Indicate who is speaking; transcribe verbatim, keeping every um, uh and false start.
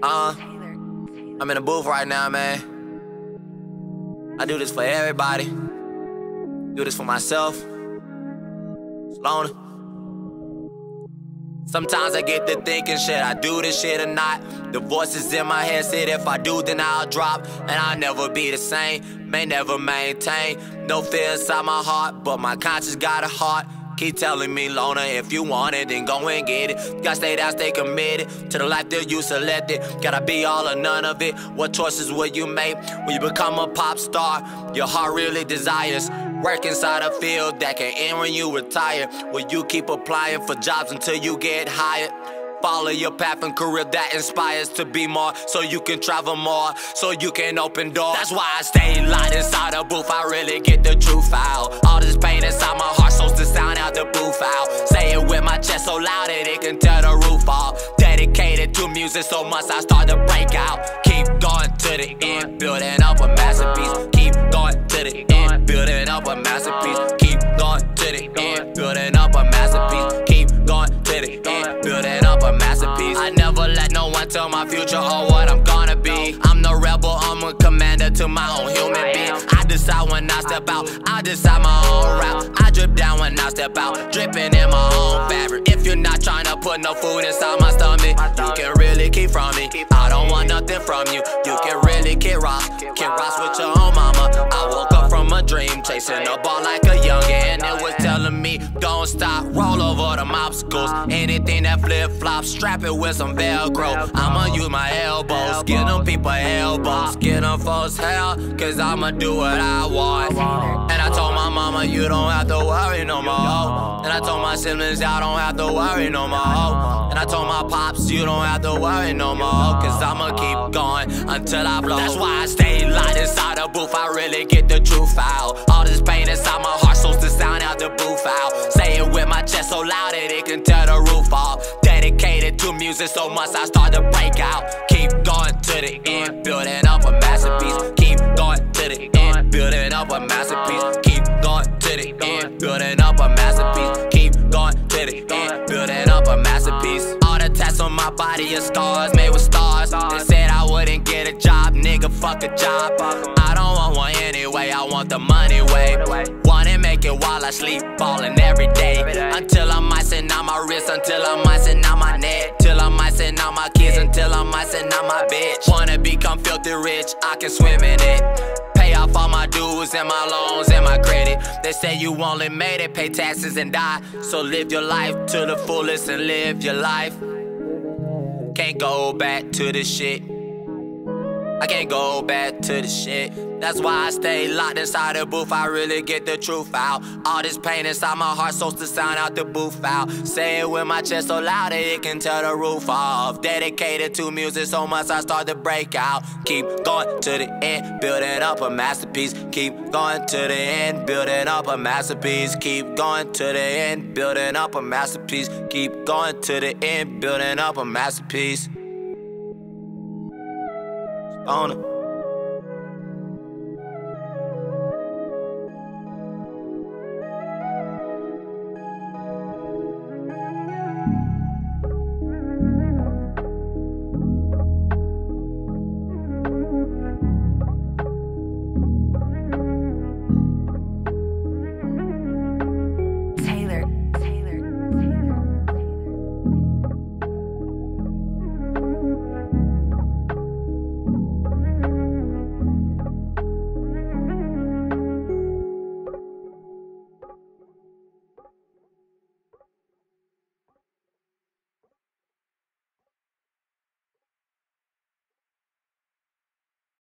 Speaker 1: Uh, I'm in the booth right now, man. I do this for everybody. Do this for myself. Sloan. Sometimes I get to thinking, shit, I do this shit or not. The voices in my head said if I do, then I'll drop. And I'll never be the same, may never maintain. No fear inside my heart, but my conscience got a heart. Keep telling me, Loner, if you want it, then go and get it. Gotta stay down, stay committed to the life that you selected. Gotta be all or none of it. What choices will you make when you become a pop star? Your heart really desires work inside a field that can end when you retire. Will you keep applying for jobs until you get hired? Follow your path and career that inspires to be more, so you can travel more, so you can open doors. That's why I stay locked inside the booth. I really get the truth out. All this pain inside my heart starts to sound out the booth out. Say it with my chest so loud that it can tear the roof off. Dedicated to music so much I start to break out. Keep going to the end, building up a masterpiece. Keep going to the end, building up a masterpiece. Keep going to the end, building up a masterpiece. Keep going to the end, building up a masterpiece. I never let no one tell my future or what I'm gonna be. I'm the rebel, I'm a commander to my own human being. I decide when I step out, I decide my own route. I drip down when I step out, dripping in my own fabric. If you're not trying to put no food inside my stomach, you can really keep from me. I don't want nothing from you. You can really kick rocks, kick rocks with your own mama. I woke up from a dream, chasing a ball like a youngin', and it was telling me, don't stop, roll over them obstacles. Anything that flip-flops, strap it with some Velcro. I'ma use my elbows, get them people elbows, get them folks hell, cause I'ma do what I want. And I told my mama, you don't have to worry no more. And I told my siblings, y'all don't have to worry no more. And I told my pops, you don't have to worry no more, cause I'ma keep going until I blow. That's why I stay locked inside the booth. I really get the truth out. All this pain inside my heart starts to sound out the booth out. Say it with my chest so loud that it can tear the roof off. Dedicated to music so much I start to break out. Keep going to the end, building up a masterpiece. Keep going to the end, building up a masterpiece. Keep going to the end, building up a masterpiece. Keep going to the end, building up a masterpiece. All the tats on my body are scars made with stars. They said I wouldn't get a job, nigga, fuck a job. I don't want one anyway, I want the money way. Wanna make it while I sleep, ballin' every day. Until I'm icing out my wrist, until I'm icing out my neck. Till I'm icing out my kids, until I'm icing out my bitch. Wanna become filthy rich, I can swim in it. Pay off all my dues and my loans and my credit. They say you only made it, pay taxes and die. So live your life to the fullest and live your life. Can't go back to the shit. I can't go back to the shit. That's why I stay locked inside the booth. I really get the truth out. All this pain inside my heart starts to sound out the booth out. Say it with my chest so loud that it can tear the roof off. Dedicated to music so much I start to break out. Keep going to the end, building up a masterpiece. Keep going to the end, building up a masterpiece. Keep going to the end, building up a masterpiece. Keep going to the end, building up a masterpiece. On it.